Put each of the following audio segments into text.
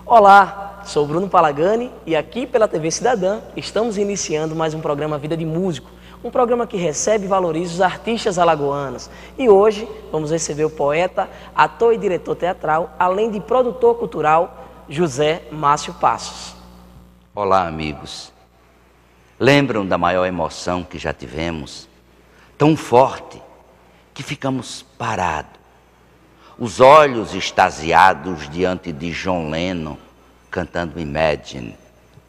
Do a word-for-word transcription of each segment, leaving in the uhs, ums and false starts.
Olá, sou Bruno Palagani e aqui pela T V Cidadã estamos iniciando mais um programa Vida de Músico, um programa que recebe e valoriza os artistas alagoanos. E hoje vamos receber o poeta, ator e diretor teatral, além de produtor cultural, José Márcio Passos. Olá, amigos. Lembram da maior emoção que já tivemos? Tão forte que ficamos parados, os olhos extasiados diante de John Lennon cantando Imagine,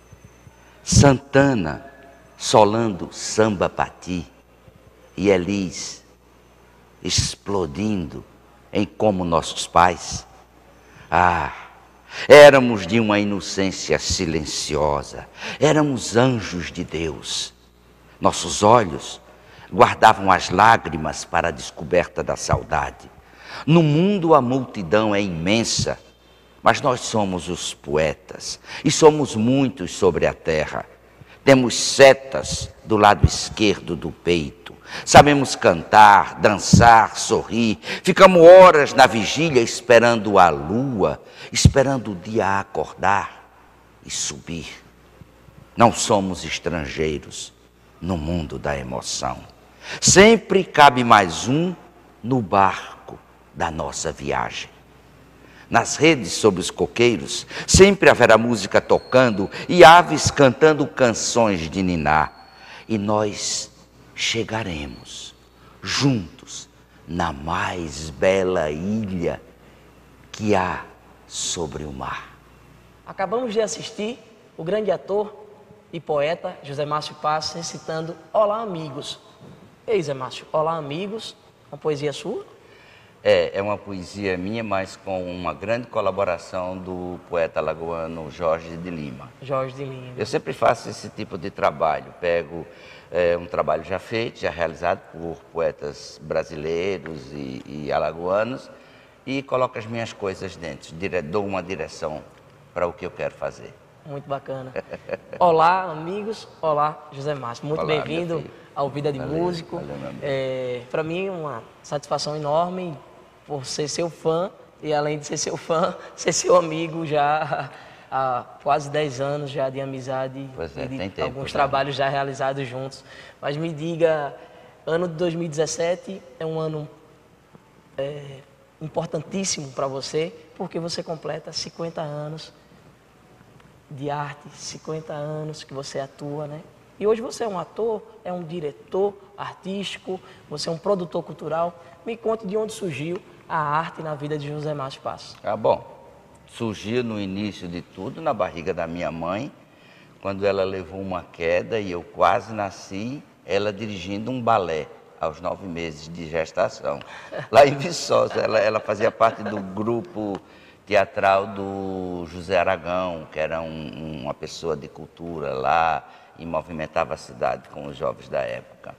Santana solando Samba Pati e Elis explodindo em Como Nossos Pais. Ah, éramos de uma inocência silenciosa, éramos anjos de Deus. Nossos olhos guardavam as lágrimas para a descoberta da saudade. No mundo a multidão é imensa, mas nós somos os poetas e somos muitos sobre a terra. Temos setas do lado esquerdo do peito. Sabemos cantar, dançar, sorrir. Ficamos horas na vigília esperando a lua, esperando o dia acordar e subir. Não somos estrangeiros no mundo da emoção. Sempre cabe mais um no barco da nossa viagem. Nas redes sob os coqueiros, sempre haverá música tocando e aves cantando canções de niná. E nós chegaremos juntos na mais bela ilha que há sobre o mar. Acabamos de assistir o grande ator e poeta José Márcio Passos recitando Olá, Amigos. Ei, Zé Márcio, Olá, Amigos, uma poesia sua? É, é uma poesia minha, mas com uma grande colaboração do poeta alagoano Jorge de Lima. Jorge de Lima. Eu sempre faço esse tipo de trabalho, pego é, um trabalho já feito, já realizado por poetas brasileiros e, e alagoanos e coloco as minhas coisas dentro, dire, dou uma direção para o que eu quero fazer. Muito bacana. Olá, amigos. Olá, José Márcio. Muito bem-vindo ao Vida de valeu, Músico. É, para mim é uma satisfação enorme por ser seu fã e, além de ser seu fã, ser seu amigo já há quase dez anos já de amizade pois é, e de tem tempo, alguns já. trabalhos já realizados juntos. Mas me diga, ano de dois mil e dezessete é um ano é, importantíssimo para você, porque você completa cinquenta anos de arte, cinquenta anos que você atua, né? E hoje você é um ator, é um diretor artístico, você é um produtor cultural. Me conte de onde surgiu a arte na vida de José Márcio Passos. Ah, bom, surgiu no início de tudo na barriga da minha mãe, quando ela levou uma queda e eu quase nasci, ela dirigindo um balé aos nove meses de gestação. Lá em Viçosa, ela, ela fazia parte do grupo teatral do José Aragão, que era um, uma pessoa de cultura lá e movimentava a cidade com os jovens da época.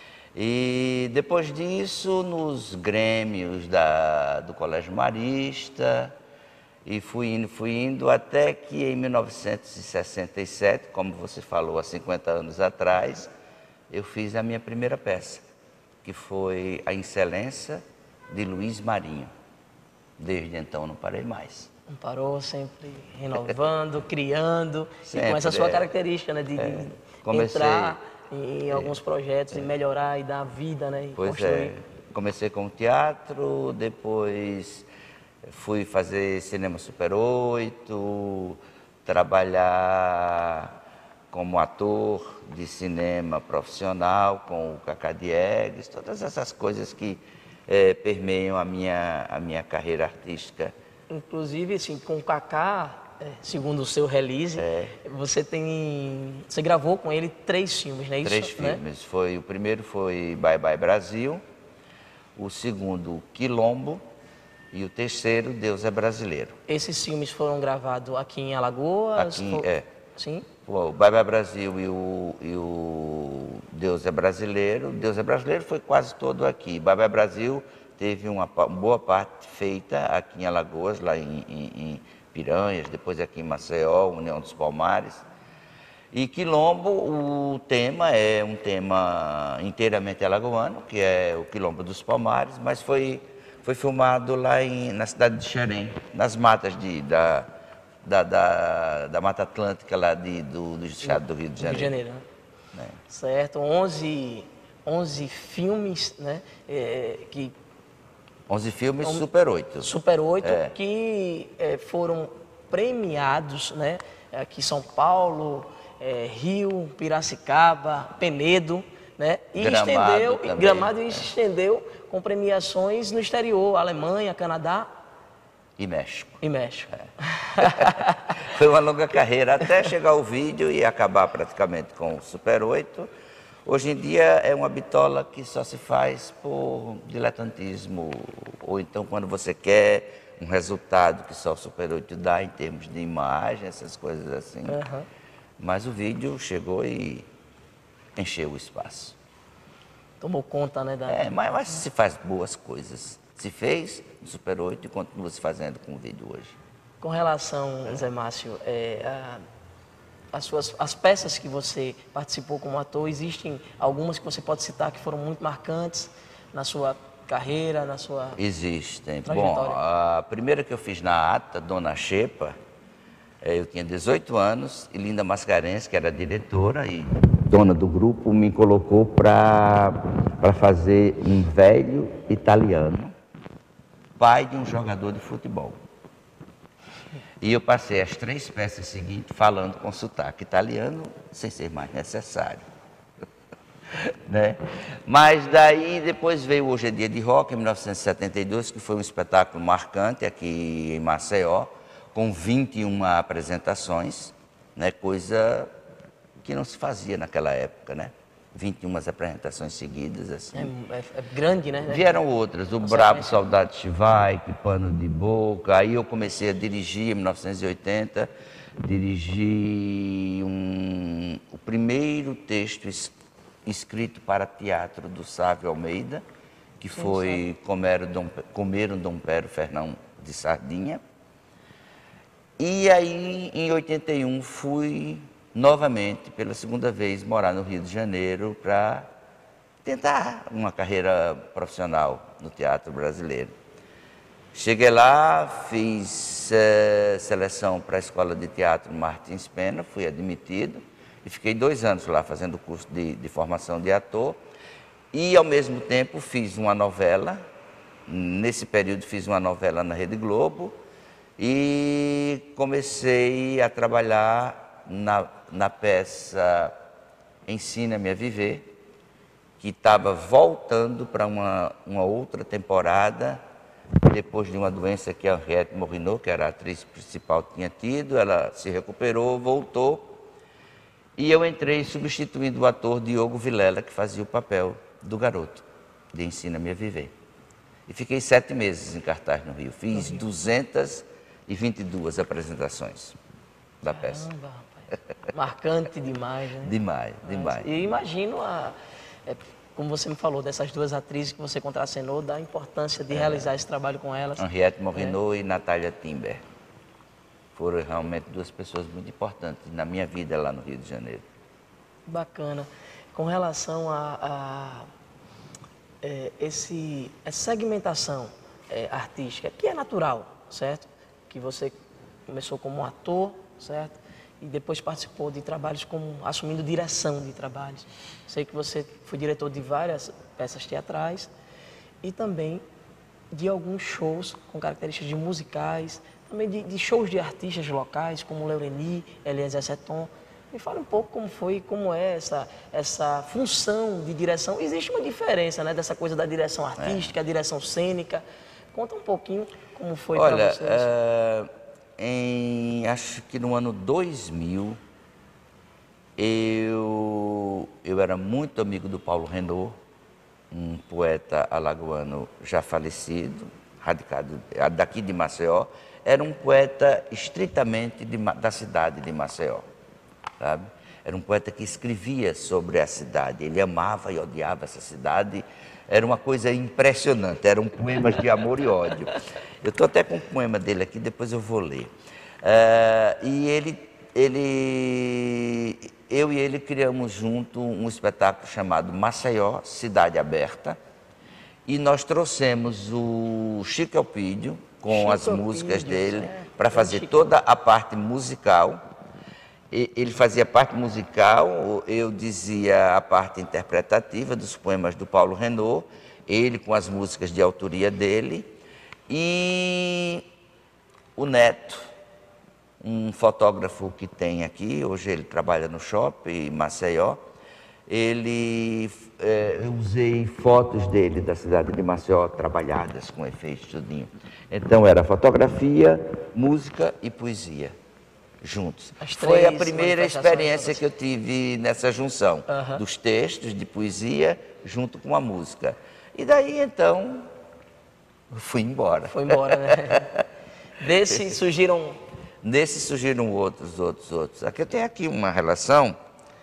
E depois disso, nos grêmios da, do Colégio Marista, e fui indo, fui indo até que em mil novecentos e sessenta e sete, como você falou, há cinquenta anos atrás, eu fiz a minha primeira peça, que foi A Excelência de Luiz Marinho. Desde então não parei mais. Não parou, sempre renovando, criando, sempre, e com essa sua é, característica, né, de, é, de comecei, entrar em é, alguns projetos é, e melhorar e dar vida, né, e pois construir. É, comecei com teatro, depois fui fazer Cinema Super oito, trabalhar como ator de cinema profissional com o Cacá Diegues, todas essas coisas que É, permeiam a minha, a minha carreira artística. Inclusive, assim, com o Cacá, é, segundo o seu release, é, você tem, você gravou com ele três filmes, não é isso? Três filmes. Né? Foi, o primeiro foi Bye Bye Brasil, o segundo Quilombo e o terceiro Deus é Brasileiro. Esses filmes foram gravados aqui em Alagoas? Aqui, for... é. Sim? O Bye Bye Brasil e o, e o Deus é Brasileiro. Deus é Brasileiro foi quase todo aqui. Bye Bye Brasil teve uma, uma boa parte feita aqui em Alagoas, lá em, em, em Piranhas, depois aqui em Maceió, União dos Palmares. E Quilombo, o tema é um tema inteiramente alagoano, que é o Quilombo dos Palmares, mas foi, foi filmado lá em, na cidade de Xerém, nas matas de, da, da, da, da Mata Atlântica lá de, do, do estado do Rio de Janeiro. Rio de Janeiro, né? É. Certo, onze, onze filmes, né? É, que onze filmes, um, Super oito. Super oito, é. que é, foram premiados, né? Aqui em São Paulo, é, Rio, Piracicaba, Penedo, né? E Gramado estendeu, também, Gramado e é. se estendeu com premiações no exterior, Alemanha, Canadá e México. E México. É. Foi uma longa carreira até chegar o vídeo e acabar praticamente com o Super oito. Hoje em dia é uma bitola que só se faz por diletantismo, ou então quando você quer um resultado que só o Super oito dá em termos de imagem, essas coisas assim. Uhum. Mas o vídeo chegou e encheu o espaço. Tomou conta, né? Da... É, mas, mas se faz boas coisas. Se fez no Super oito e continua se fazendo com o vídeo hoje. Com relação, Zé Márcio, é, a... As, suas, as peças que você participou como ator, existem algumas que você pode citar que foram muito marcantes na sua carreira, na sua Existem. Bom, a primeira que eu fiz na Ata, Dona Xepa, eu tinha dezoito anos e Linda Mascarenhas, que era a diretora e dona do grupo, me colocou para fazer um velho italiano, pai de um jogador de futebol. E eu passei as três peças seguintes falando com sotaque italiano, sem ser mais necessário. Né? Mas daí depois veio Hoje é Dia de Rock, em mil novecentos e setenta e dois, que foi um espetáculo marcante aqui em Maceió, com vinte e uma apresentações, né? Coisa que não se fazia naquela época, né? vinte e uma apresentações seguidas, assim. É, é, é grande, né? Vieram outras, o Brabo Saudade Chivai, Que Pano de Boca. Aí eu comecei a dirigir, em mil novecentos e oitenta, dirigi um, o primeiro texto es, escrito para teatro do Sávio Almeida, que Sim, foi Comer, Dom, Comer um Dom Pero Fernão de Sardinha. E aí, em oitenta e um, fui novamente, pela segunda vez, morar no Rio de Janeiro para tentar uma carreira profissional no teatro brasileiro. Cheguei lá, fiz é, seleção para a Escola de Teatro Martins Pena, fui admitido e fiquei dois anos lá fazendo o curso de, de formação de ator e, ao mesmo tempo, fiz uma novela. Nesse período, fiz uma novela na Rede Globo e comecei a trabalhar Na, na peça Ensina-me a Viver, que estava voltando para uma, uma outra temporada, depois de uma doença que a Henriette Morinot, que era a atriz principal, tinha tido. Ela se recuperou, voltou, e eu entrei substituindo o ator Diogo Vilela, que fazia o papel do garoto de Ensina-me a Viver. E fiquei sete meses em cartaz no Rio, fiz duzentas e vinte e duas apresentações da peça. Caramba. Marcante demais, né? Demais, demais. E imagino, a, é, como você me falou, dessas duas atrizes que você contracenou, da importância de é. realizar esse trabalho com elas. Henriette Morinot é. e Natália Timber. Foram realmente duas pessoas muito importantes na minha vida lá no Rio de Janeiro. Bacana. Com relação a, a é, esse, essa segmentação é, artística, que é natural, certo? Que você começou como ator, certo? E depois participou de trabalhos como assumindo direção de trabalhos. Sei que você foi diretor de várias peças teatrais e também de alguns shows com características de musicais, também de, de shows de artistas locais, como Leureni, Eliezer Seton. Me fala um pouco como foi, como é essa, essa função de direção. Existe uma diferença, né, dessa coisa da direção artística, é. a direção cênica. Conta um pouquinho como foi para vocês. Olha, Em, acho que no ano dois mil, eu, eu era muito amigo do Paulo Renaud, um poeta alagoano já falecido, radicado daqui de Maceió. Era um poeta estritamente de, da cidade de Maceió, sabe? Era um poeta que escrevia sobre a cidade, ele amava e odiava essa cidade. Era uma coisa impressionante, eram poemas de amor e ódio. Eu estou até com um poema dele aqui, depois eu vou ler. Uh, e ele, ele, eu e ele criamos junto um espetáculo chamado Maceió, Cidade Aberta. E nós trouxemos o Chico Elpidio com Chico as músicas Vídeos, dele, é, para grande fazer Chico. toda a parte musical. E- Ele fazia a parte musical, eu dizia a parte interpretativa dos poemas do Paulo Renaud, ele com as músicas de autoria dele, e o Neto, um fotógrafo que tem aqui, hoje ele trabalha no shopping em Maceió, ele, é, eu usei fotos dele da cidade de Maceió trabalhadas com efeitos tudinho. Então era fotografia, música e poesia juntos. As Foi a três primeira manifestações experiência todas. que eu tive nessa junção Aham. dos textos de poesia junto com a música. E daí então eu fui embora. Foi embora, né? Desse surgiram... Nesse surgiram outros, outros, outros. Aqui eu tenho aqui uma relação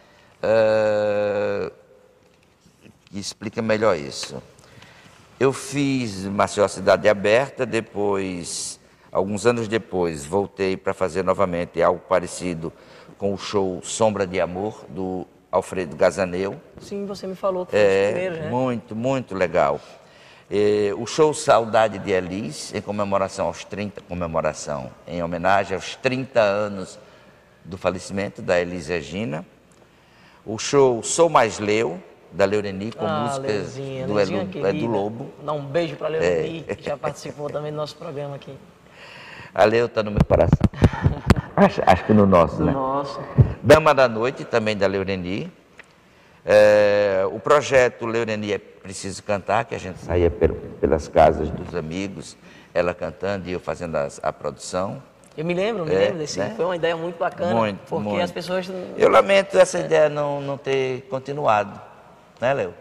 ah, que explica melhor isso. Eu fiz Maceió Cidade Aberta, depois, alguns anos depois, voltei para fazer novamente algo parecido com o show Sombra de Amor, do Alfredo Gazaneu. Sim, você me falou que foi os É, primeiros, né? muito, muito legal. É, o show Saudade de Elis, em comemoração aos trinta, comemoração, em homenagem aos trinta anos do falecimento da Elis Regina. O show Sou Mais Leu, da Leureni, com Ah, músicas Leuzinha, do, Leuzinha Elu, querida. Edu Lobo. Dá um beijo para a Leureni, que já participou também do nosso programa aqui. A Leu está no meu coração. acho, acho que no nosso, né? Nossa. Dama da Noite, também da Leureni. É, o projeto Leureni é Preciso Cantar, que a gente saía pel- pelas casas dos amigos, ela cantando e eu fazendo as- a produção. Eu me lembro, me É, lembro desse. né? Foi uma ideia muito bacana. Muito, porque muito. as pessoas. Eu lamento essa ideia não, não ter continuado, né, Leo?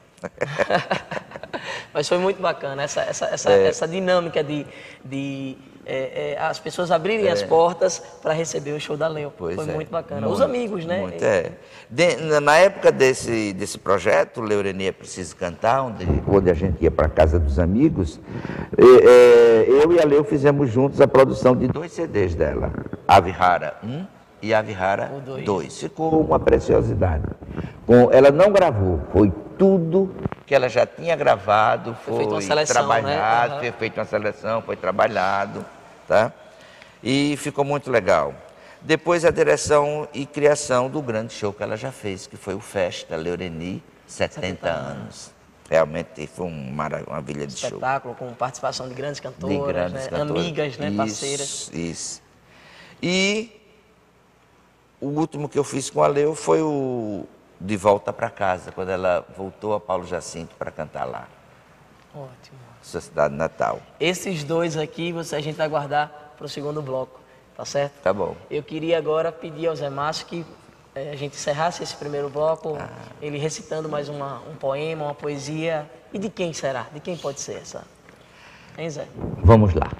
Mas foi muito bacana essa, essa, essa, É. essa dinâmica de, de é, é, as pessoas abrirem as portas para receber o show da Leo. Pois foi é, muito bacana. muito, Os amigos, né? Muito, é. De- na- na época desse, desse projeto, Leureni é Preciso Cantar, onde, onde a gente ia para a casa dos amigos, e, é, eu e a Leo fizemos juntos a produção de dois C Ds dela, Ave Rara um e Ave Rara O dois. dois. Ficou uma preciosidade. Com, ela não gravou, foi tudo que ela já tinha gravado, Foi foi, feita uma seleção, trabalhado, né? Aham. foi feita uma seleção, foi trabalhado, tá? E ficou muito legal. Depois a direção e criação do grande show que ela já fez, que foi o Festa Leureni, setenta anos. Realmente foi um mara- uma maravilha de show. Espetáculo com participação de grandes cantoras, De grandes né? cantores. Amigas, né? Isso, Parceiras. Isso. E o último que eu fiz com a Leo foi o De Volta para Casa, quando ela voltou a Paulo Jacinto para cantar lá, Ótimo. sua cidade natal. Esses dois aqui você, a gente vai guardar para o segundo bloco, tá certo? Tá bom. Eu queria agora pedir ao Zé Márcio que eh, a gente encerrasse esse primeiro bloco, Ah. ele recitando mais uma, um poema, uma poesia. E de quem será? De quem pode ser essa? Hein, Zé? Vamos lá.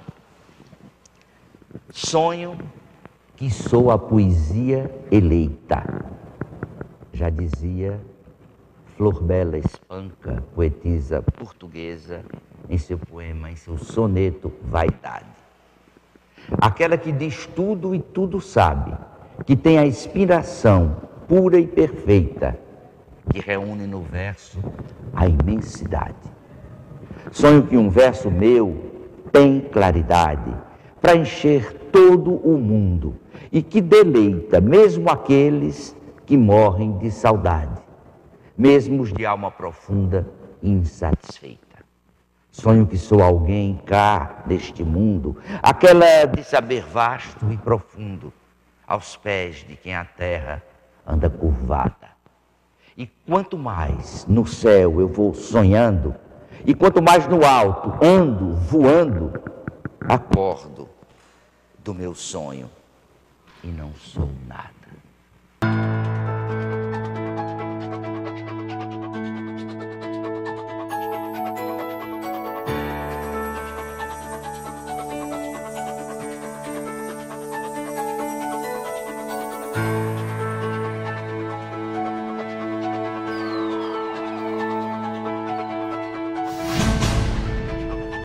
Sonho que sou a poesia eleita. Já dizia Flor Bela Espanca, poetisa portuguesa, em seu poema, em seu soneto Vaidade. Aquela que diz tudo e tudo sabe, que tem a inspiração pura e perfeita, que reúne no verso a imensidade. Sonho que um verso meu tem claridade para encher todo o mundo e que deleita mesmo aqueles que morrem de saudade, mesmo os de alma profunda e insatisfeita. Sonho que sou alguém cá deste mundo, aquela de saber vasto e profundo, aos pés de quem a terra anda curvada. E quanto mais no céu eu vou sonhando, e quanto mais no alto ando, voando, acordo do meu sonho e não sou nada.